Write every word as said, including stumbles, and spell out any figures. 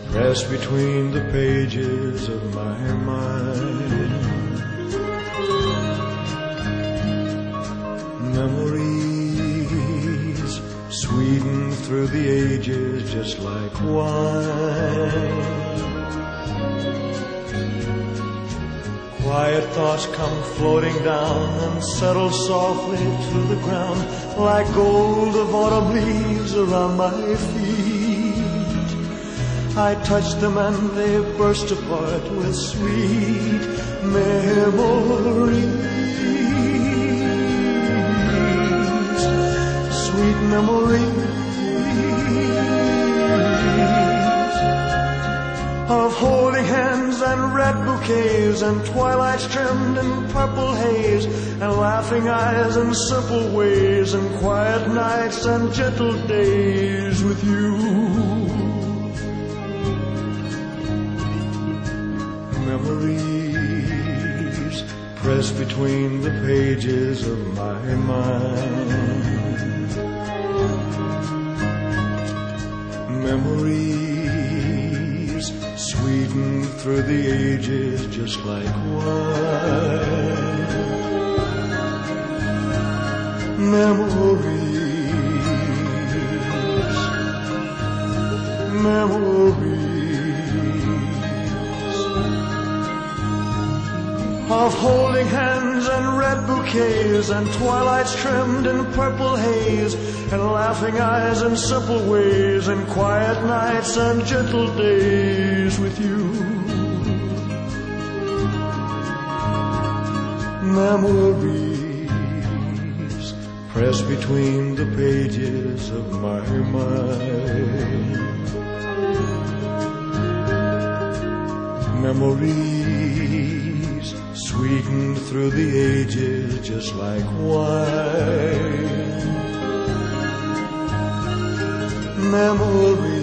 pressed between the pages of my mind. Memories sweetened through the ages just like wine. Quiet thoughts come floating down and settle softly to the ground like gold of autumn leaves around my feet. I touch them and they burst apart with sweet memories. Sweet memories of holding hands and red bouquets and twilights trimmed in purple haze and laughing eyes and simple ways and quiet nights and gentle days with you. Memories pressed between the pages of my mind. Memories sweetened through the ages just like wine. Memories, memories of holding hands and red bouquets and twilights trimmed in purple haze and laughing eyes and simple ways and quiet nights and gentle days with you. Memories pressed between the pages of my mind. Memories sweetened through the ages just like wine. Memories